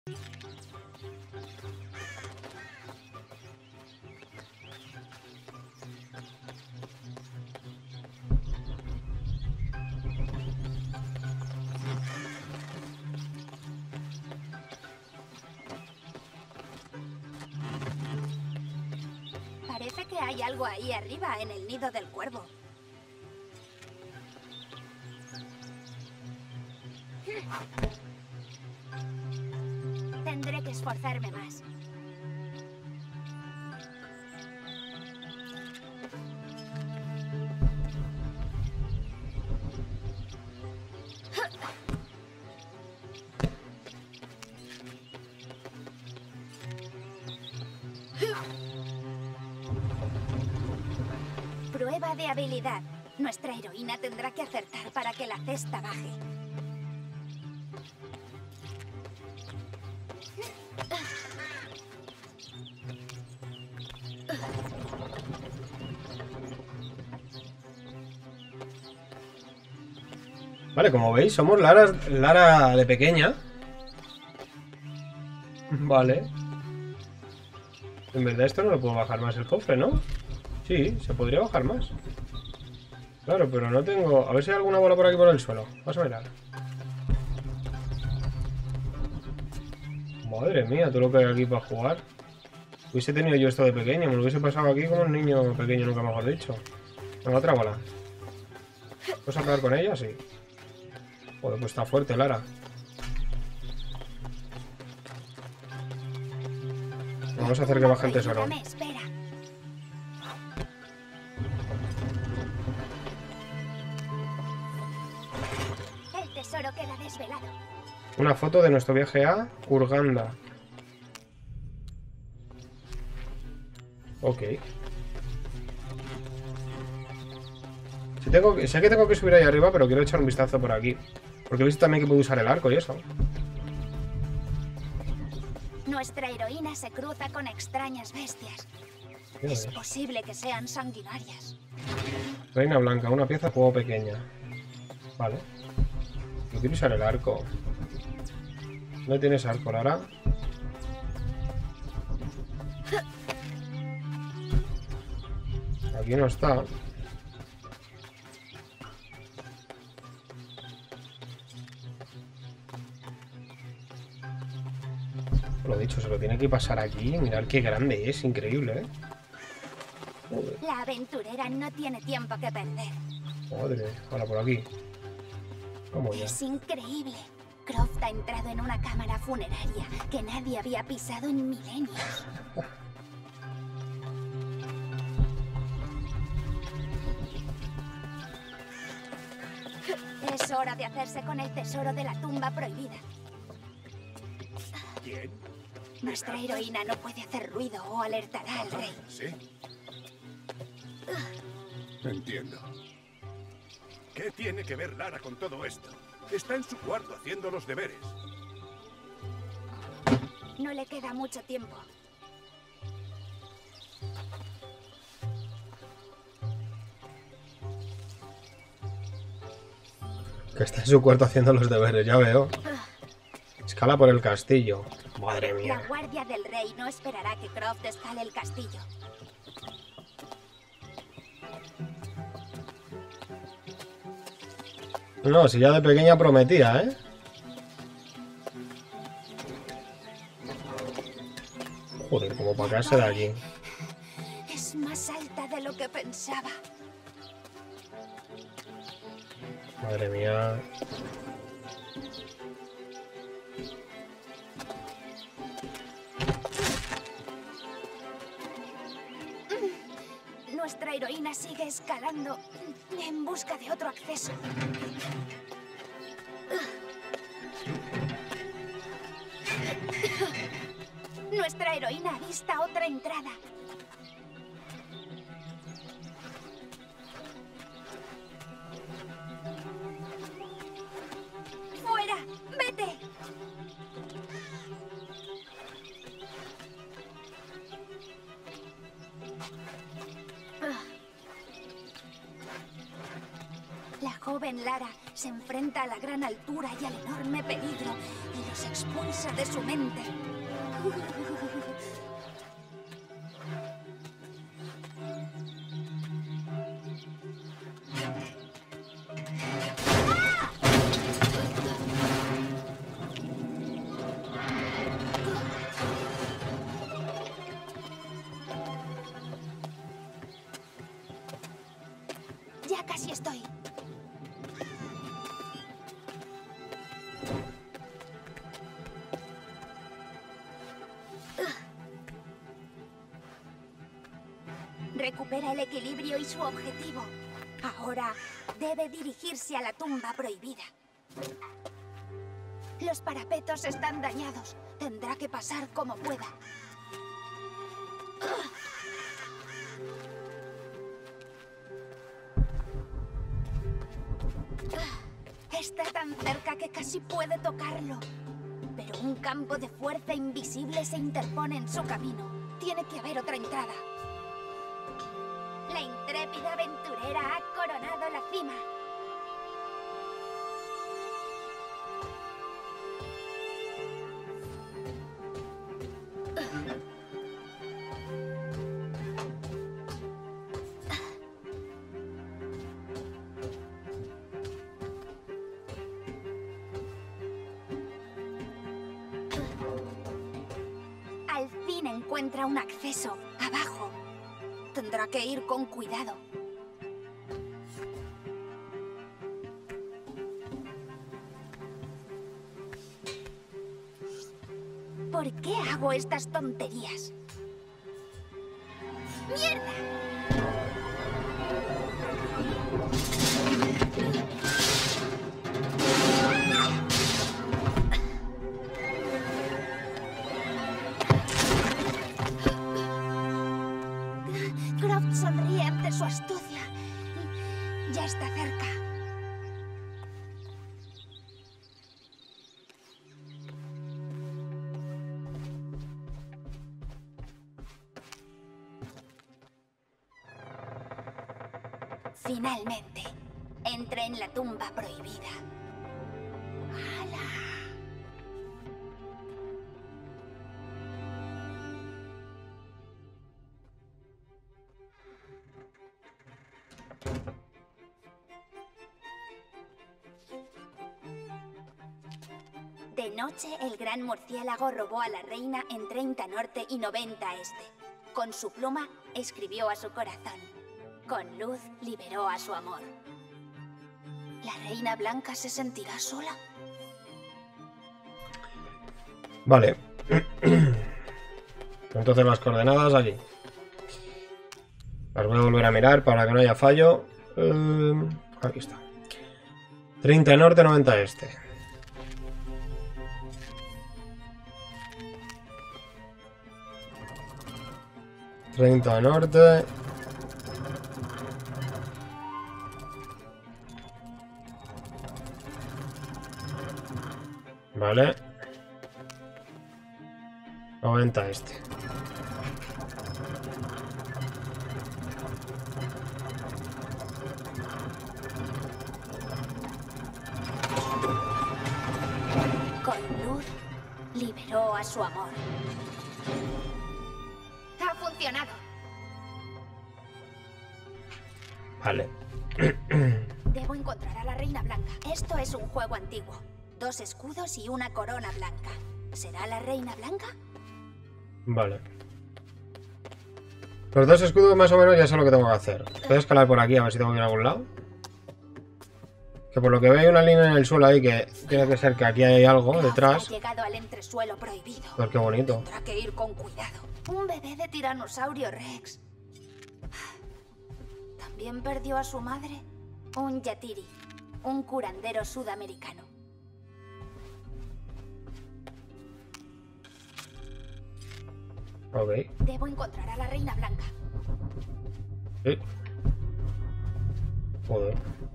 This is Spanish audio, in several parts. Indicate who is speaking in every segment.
Speaker 1: Parece que hay algo ahí arriba, en el nido del cuervo. Tendré que esforzarme más. Prueba de habilidad. Nuestra heroína tendrá que acertar para que la cesta baje.
Speaker 2: Vale, como veis, somos Lara de pequeña. Vale. En verdad esto no lo puedo bajar más el cofre, ¿no? Sí, se podría bajar más. Claro, pero no tengo... A ver si hay alguna bola por aquí por el suelo. Vamos a mirar. Madre mía, todo lo que hay aquí para jugar. Hubiese tenido yo esto de pequeño. Me lo hubiese pasado aquí como un niño pequeño, nunca mejor dicho. Venga, otra bola. ¿Puedes acabar con ella? Sí. Joder, pues está fuerte, Lara. Vamos a hacer que baje el tesoro.
Speaker 1: Espera. El tesoro queda desvelado.
Speaker 2: Una foto de nuestro viaje a Kurganda. Ok. Sé que tengo que subir ahí arriba, pero quiero echar un vistazo por aquí. Porque he visto también que puedo usar el arco y eso.
Speaker 1: Nuestra heroína se cruza con extrañas bestias. Es posible que sean sanguinarias.
Speaker 2: Reina blanca, una pieza de juego pequeña. Vale. Yo quiero usar el arco. ¿Dónde tienes arco, Lara? Aquí no está. Lo dicho, se lo tiene que pasar aquí. Mirad qué grande es, increíble, ¿eh? Joder.
Speaker 1: La aventurera no tiene tiempo que perder.
Speaker 2: Madre, ahora por aquí. ¿Cómo ya?
Speaker 1: Es increíble. Croft ha entrado en una cámara funeraria que nadie había pisado en milenios. Es hora de hacerse con el tesoro de la tumba prohibida.
Speaker 3: ¿Quién?
Speaker 1: Nuestra heroína no puede hacer ruido o alertará al rey.
Speaker 3: ¿Sí? Entiendo. ¿Qué tiene que ver Lara con todo esto? Está en su cuarto haciendo los deberes.
Speaker 1: No le queda mucho tiempo.
Speaker 2: Que está en su cuarto haciendo los deberes, ya veo. Escala por el castillo. Madre mía.
Speaker 1: La guardia del rey no esperará que Croft escale el castillo.
Speaker 2: No, si ya de pequeña prometía, ¿eh? Joder, como para caerse de aquí.
Speaker 1: Es más alta de lo que pensaba.
Speaker 2: Madre mía.
Speaker 1: Nuestra heroína sigue escalando en busca de otro acceso. Nuestra heroína avista otra entrada. ¡Fuera! ¡Vete! La joven Lara se enfrenta a la gran altura y al enorme peligro y los expulsa de su mente. Ya casi estoy. Recupera el equilibrio y su objetivo. Ahora debe dirigirse a la tumba prohibida. Los parapetos están dañados. Tendrá que pasar como pueda. Está tan cerca que casi puede tocarlo. Pero un campo de fuerza invisible se interpone en su camino. Tiene que haber otra entrada. La intrépida aventurera ha coronado la cima. Al fin encuentra un acceso abajo. Tendrá que ir con cuidado. ¿Por qué hago estas tonterías? ¡Mierda! Croft sonríe ante su astucia. Ya está cerca. Finalmente, entra en la tumba prohibida. ¡Hala! De noche, el gran murciélago robó a la reina en 30 norte y 90 este. Con su pluma, escribió a su corazón. Con luz, liberó a su amor. ¿La reina blanca se sentirá sola?
Speaker 2: Vale. Entonces las coordenadas allí. Las voy a volver a mirar para que no haya fallo. Aquí está. 30 norte, 90 este. ...30 norte... Vale. 90 este.
Speaker 1: Con luz, liberó a su amor. Ha funcionado.
Speaker 2: Vale.
Speaker 1: Debo encontrar a la reina blanca. Esto es un juego antiguo. 2 escudos y una corona blanca. ¿Será la reina blanca?
Speaker 2: Vale. Los 2 escudos más o menos ya sé lo que tengo que hacer. Voy a escalar por aquí a ver si tengo que ir a algún lado. Que por lo que veo hay una línea en el suelo ahí que tiene que ser que aquí hay algo detrás.
Speaker 1: Ha llegado al entresuelo prohibido.
Speaker 2: Pues qué bonito.
Speaker 1: Tendrá que ir con cuidado. Un bebé de tiranosaurio Rex. También perdió a su madre. Un yatiri. Un curandero sudamericano.
Speaker 2: Ok.
Speaker 1: Debo encontrar a la reina blanca.
Speaker 2: Sí. Joder.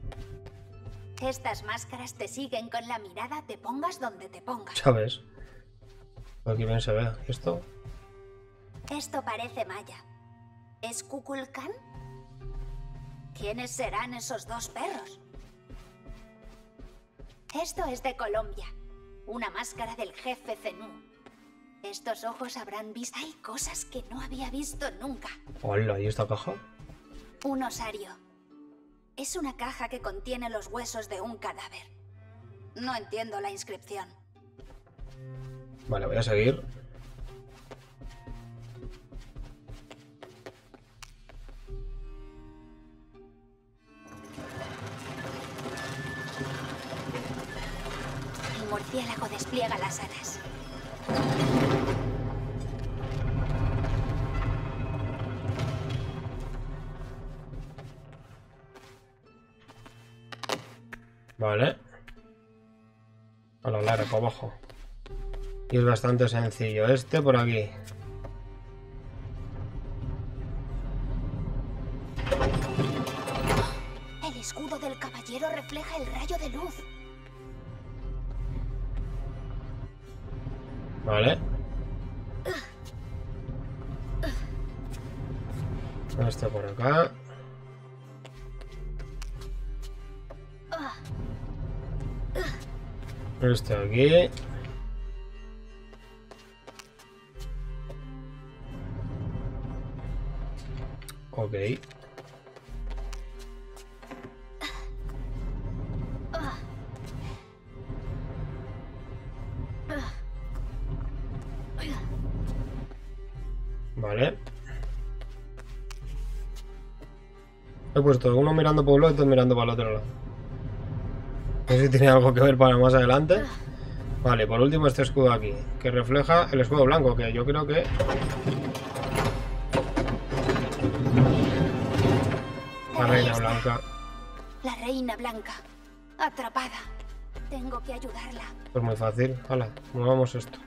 Speaker 1: Estas máscaras te siguen con la mirada, te pongas donde te pongas.
Speaker 2: ¿Sabes? Aquí bien se ve. ¿Esto?
Speaker 1: Esto parece maya. ¿Es Kukulkan? ¿Quiénes serán esos 2 perros? Esto es de Colombia. Una máscara del jefe Zenú. Estos ojos habrán visto... Hay cosas que no había visto nunca.
Speaker 2: Hola, ¿y esta caja?
Speaker 1: Un osario. Es una caja que contiene los huesos de un cadáver. No entiendo la inscripción.
Speaker 2: Vale, voy a seguir.
Speaker 1: El murciélago despliega las alas.
Speaker 2: Vale. A la larga, para abajo. Y es bastante sencillo. Este por aquí.
Speaker 1: El escudo del caballero refleja el rayo de luz.
Speaker 2: Vale. Este por acá. Este aquí. Ok. Vale. He puesto uno mirando por un lado y otro mirando para el otro lado. No sé si tiene algo que ver para más adelante. Vale, por último este escudo aquí, que refleja el escudo blanco, que yo creo que... La reina blanca.
Speaker 1: La reina blanca. Atrapada. Tengo que ayudarla.
Speaker 2: Pues muy fácil. Hala, movamos esto.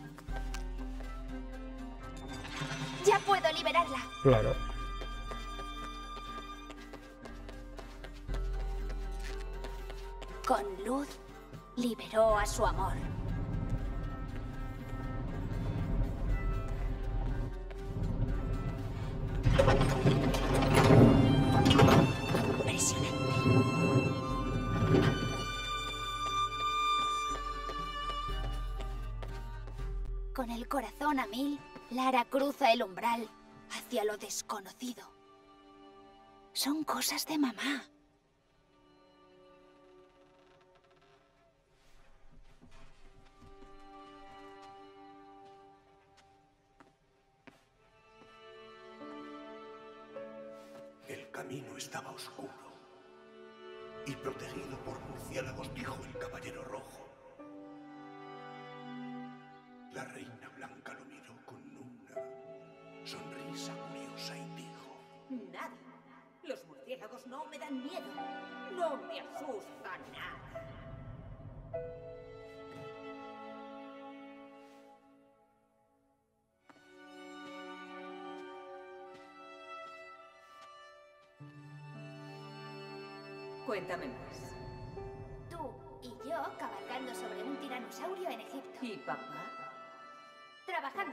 Speaker 1: Ya puedo liberarla.
Speaker 2: Claro.
Speaker 1: Con luz, liberó a su amor. Impresionante. Con el corazón a mil, Lara cruza el umbral hacia lo desconocido. Son cosas de mamá.
Speaker 3: El camino estaba oscuro y protegido por murciélagos, dijo el caballero rojo. La reina blanca lo miró con una sonrisa curiosa y dijo:
Speaker 4: Nada. Los murciélagos no me dan miedo. No me asusta nada. Cuéntame más.
Speaker 1: Tú y yo cabalgando sobre un tiranosaurio en Egipto.
Speaker 4: ¿Y papá?
Speaker 1: Trabajando.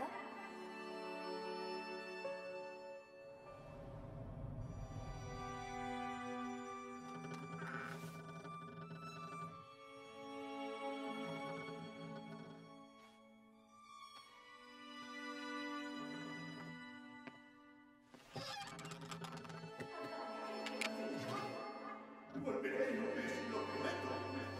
Speaker 3: Volveré en un mes, lo prometo.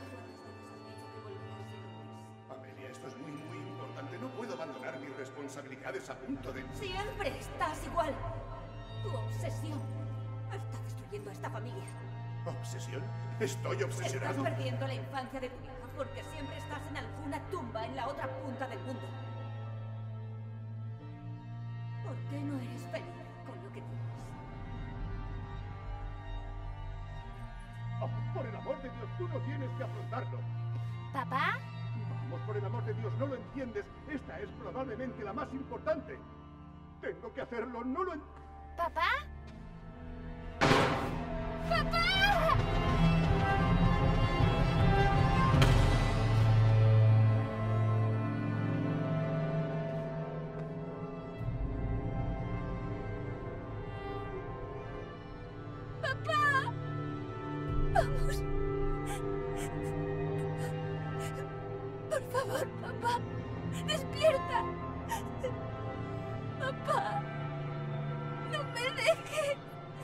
Speaker 3: Amelia, esto es muy importante. No puedo abandonar mis responsabilidades a punto de...
Speaker 4: Siempre estás igual. Tu obsesión está destruyendo a esta familia.
Speaker 3: ¿Obsesión? ¿Estoy obsesionado?
Speaker 4: Estás perdiendo la infancia de tu hija porque siempre estás en alguna tumba en la otra punta del mundo. ¿Por qué no eres feliz con lo que tienes?
Speaker 3: Oh, por el amor de Dios, tú no tienes que afrontarlo.
Speaker 1: ¿Papá?
Speaker 3: Vamos, por el amor de Dios, no lo entiendes. Esta es probablemente la más importante. Tengo que hacerlo, no lo entiendes.
Speaker 1: ¿Papá? favor, papá. Despierta. Papá. No me dejes.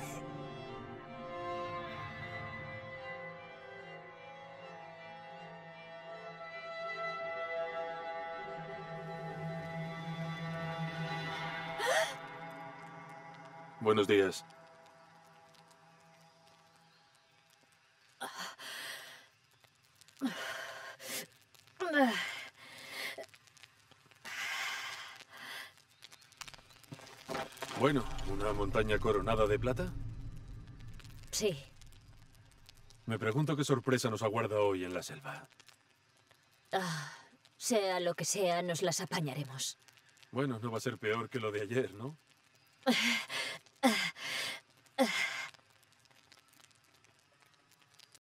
Speaker 5: Buenos días. Bueno, ¿una montaña coronada de plata?
Speaker 6: Sí.
Speaker 5: Me pregunto qué sorpresa nos aguarda hoy en la selva.
Speaker 6: Sea lo que sea, nos las apañaremos.
Speaker 5: Bueno, no va a ser peor que lo de ayer, ¿no?